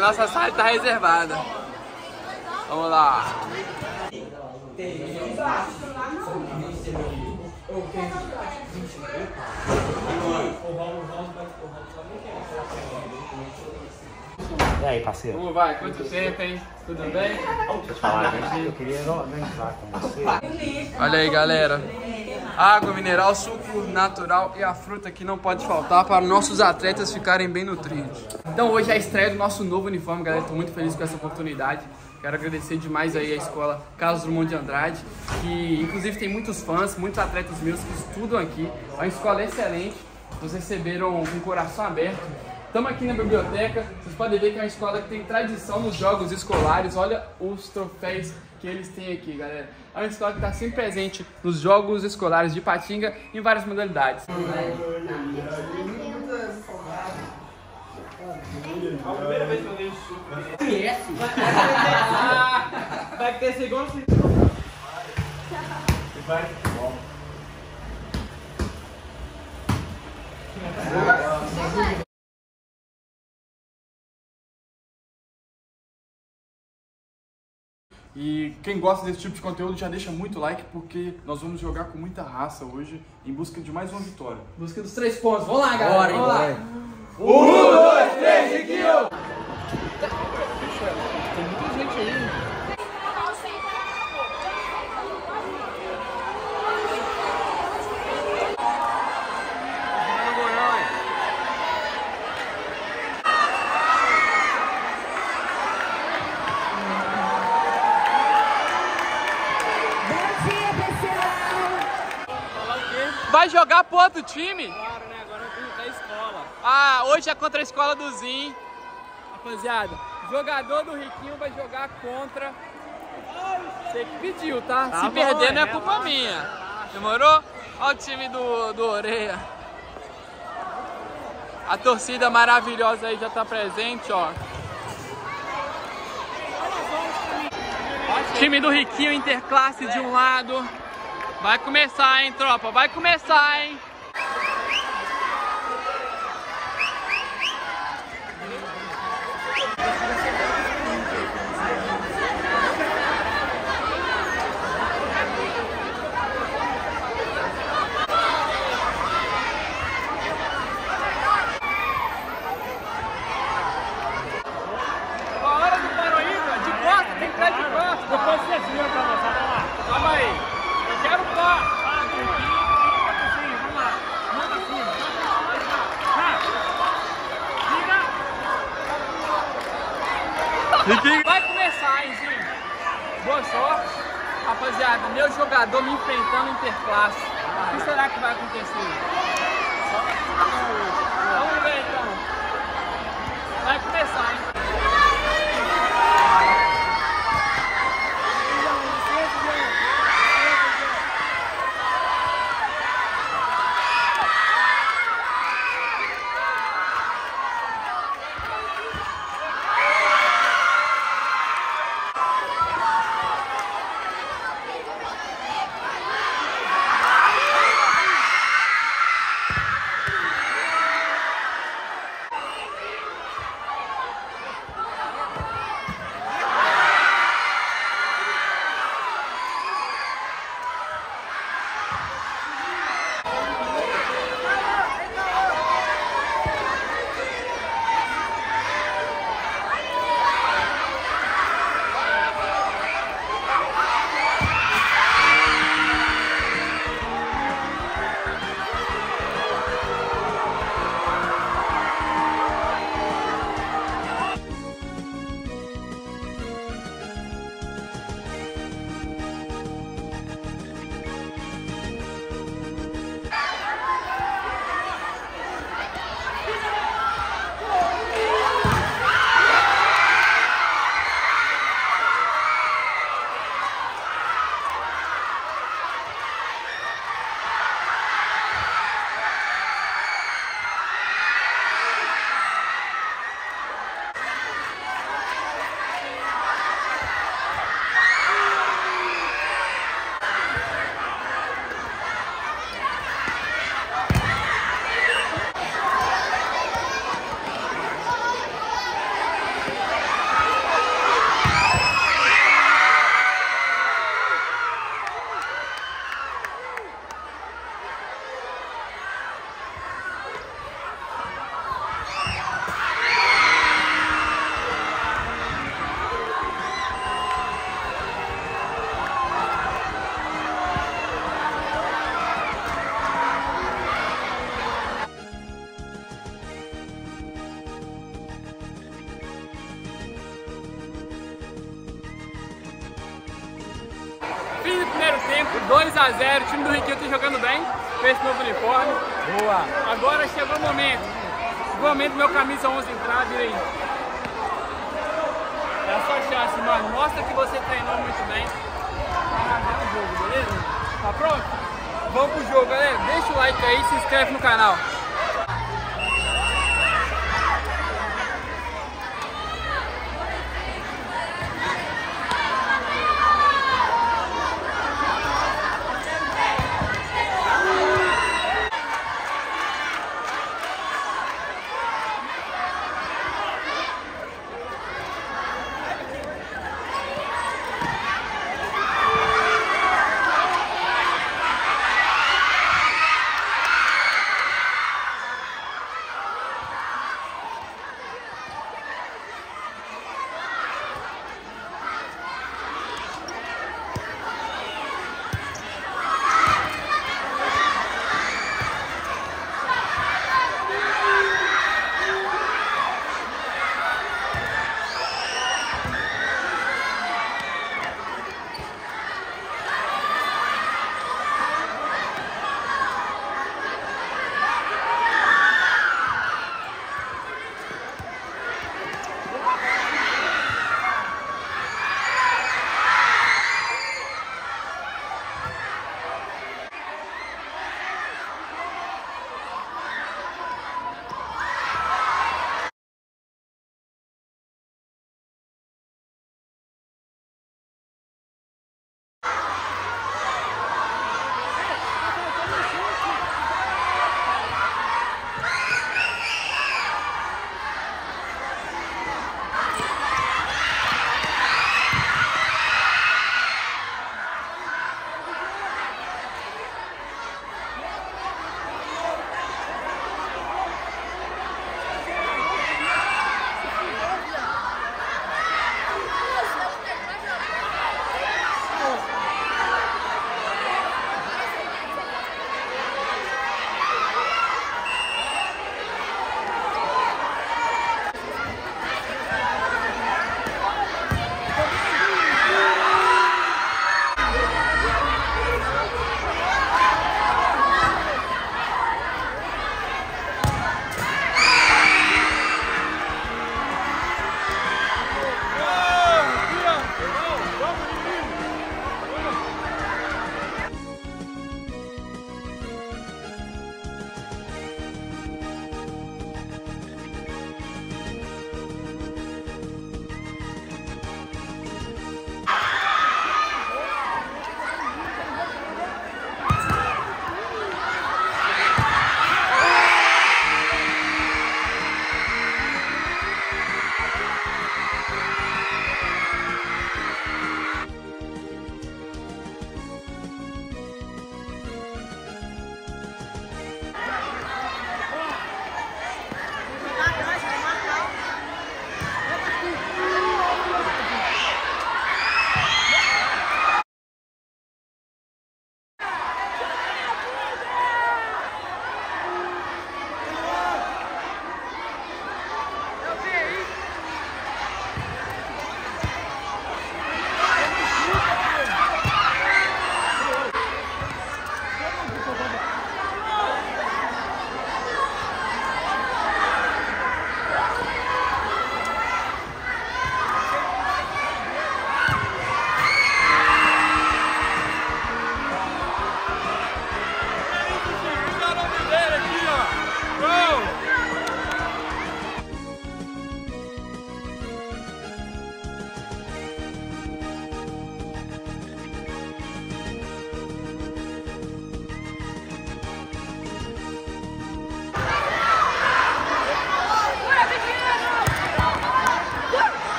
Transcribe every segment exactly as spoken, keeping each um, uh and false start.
nossa sala está reservada. Vamos lá. E aí, parceiro? Como vai? Quanto tempo, hein? Tudo bem? Deixa eu te falar, eu queria organizar com você. Olha aí, galera. Água mineral, suco natural e a fruta que não pode faltar para nossos atletas ficarem bem nutridos. Então hoje é a estreia do nosso novo uniforme, galera. Estou muito feliz com essa oportunidade. Quero agradecer demais aí a escola Carlos Drummond de Andrade, que inclusive tem muitos fãs, muitos atletas meus que estudam aqui. É uma escola excelente, vocês receberam com o coração aberto. Estamos aqui na biblioteca, vocês podem ver que é uma escola que tem tradição nos jogos escolares. Olha os troféus que eles têm aqui, galera. É uma escola que está sempre presente nos jogos escolares de Ipatinga em várias modalidades. A primeira vez que eu ganhei suco. Conhece? Vai ter segundo. Vai. E quem gosta desse tipo de conteúdo já deixa muito like, porque nós vamos jogar com muita raça hoje em busca de mais uma vitória. Busca dos três pontos. Vamos lá, galera. Bora, Vamos lá. bora. Um, dois, três, e kill! Tem muita gente aí. Vai jogar pro outro time? Claro, né? Agora eu tenho da escola. Ah, hoje é contra a escola do Zin. Rapaziada, jogador do Riquinho vai jogar contra... Você que pediu, tá? Tá Se bom, perder não é é, culpa relaxa, minha. relaxa. Demorou? Olha o time do, do Oreia. A torcida maravilhosa aí já tá presente, ó. Time do Riquinho, Interclasse de um lado. Vai começar, hein, tropa? Vai começar, hein? A hora do Paroíba, de costa, tem que entrar de costa. Depois você vira pra moçada lá. Calma aí. Eu quero pá. Vamos lá. Manda cima. Vira. Vai começar, hein, Zinho? Boa sorte. Rapaziada, meu jogador me enfrentando Interclasse. O que será que vai acontecer? Vamos ver, então. Vai começar, hein? Primeiro tempo, dois a zero. O time do Riquinho tá jogando bem com esse novo uniforme. Boa. Agora chegou o momento. O momento do meu camisa onze entrar, vira aí. É a sua chance, mano. Mostra que você treinou muito bem. Pra arrasar o jogo, beleza? Tá pronto? Vamos pro jogo, galera. Deixa o like aí e se inscreve no canal.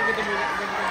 vida do